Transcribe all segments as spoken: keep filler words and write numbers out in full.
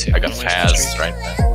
see. I got Faz right now.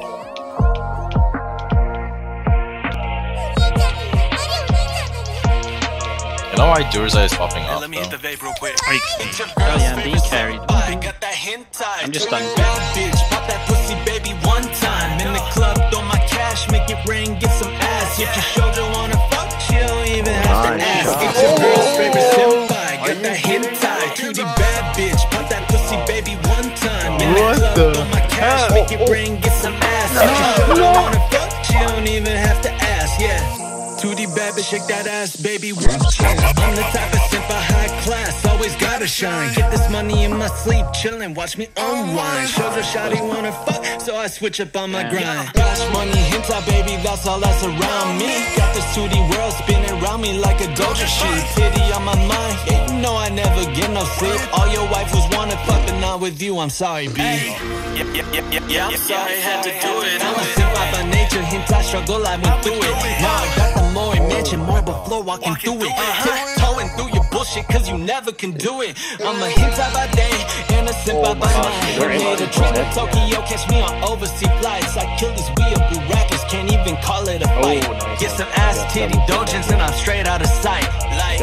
You know why Durza is popping off, Let me hit the though? vape real quick. Oh yeah, I'm being carried. I'm just done. Bad bitch, pop that pussy baby one time. In the club, throw my cash, make it rain, get some ass. If your shoulder wanna fuck, she don't even have to ask. Get your girl's favorite senpai, got that hentai. Cutie bad bitch, pop that pussy baby one time. In the club, throw my cash, make it rain, get some ass. If your shoulder wanna fuck, she don't even have to ask, yeah. Tootie bad bitch, shake that ass, baby, one chin. I'm the type of simp, high class, always gotta shine. Get this money in my sleep, chillin', watch me unwind. Shows a shawty wanna fuck, so I switch up on my grind. Cash money, hentai, baby, that's all that's around me. Got this Tootie world spinning around me like a Doja sheet. Titty on my mind, yeah, you know I never get no sleep. All your waifus wanna fuck, but not with you, I'm sorry, B. Yeah, yeah, yeah, yeah, yeah, I'm sorry, had to do it. I'm a simp by nature, hentai struggle, I went through it. Now I got the more mention marble floor walking through it, tiptoeing through your bullshit cause you never can do it. I'm a hentai by day and a simp by night. Made a trip to Tokyo, catch me on overseas flights. I kill these weeaboo rappers, can't even call it a fight. Get some ass titty dojins and I'm straight out of sight. Like,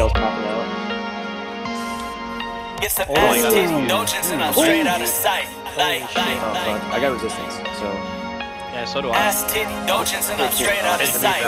get some ass titty dojins and I'm straight out of sight. Like, like, like. I got resistance, so. Yeah, so do I. Ass titty dojins and I'm straight out of sight.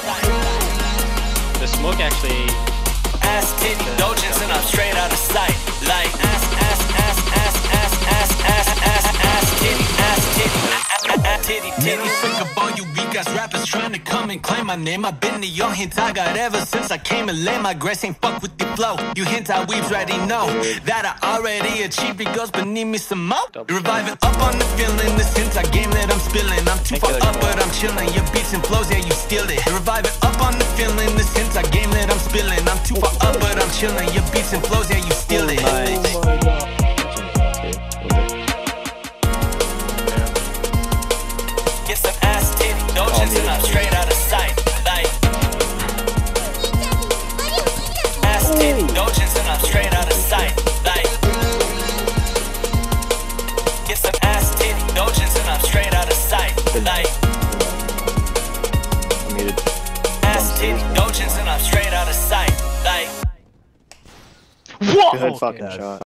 The smoke actually. Ass titty dojins and I'm straight out of sight. Like ass ass ass ass ass ass ass ass ass titty ass titty ass titty titty. Sick of all you weak ass rappers trying to come and claim my name. I've been to your hentai god ever since I came and lay my grace. Ain't fuck with the flow. You hentai weebs already know that I already achieved it goes, but need me some more. Reviving up on the feeling. This hentai game that I'm spilling. I'm too far up, but I'm chilling. Your beats and flows, yeah, you steal it. Reviving up on the feeling. This hentai game that I'm spilling. I'm too far up, but I'm chilling. Your beats and flows, yeah, you steal it. Get some ass titty dojins and I'm straight out of sight. Like ass titty dojins and I'm straight out of sight. Like get some ass titty dojins and I'm straight out of sight. Like ass titty dojins and I'm straight out of sight. Like Good fucking shot.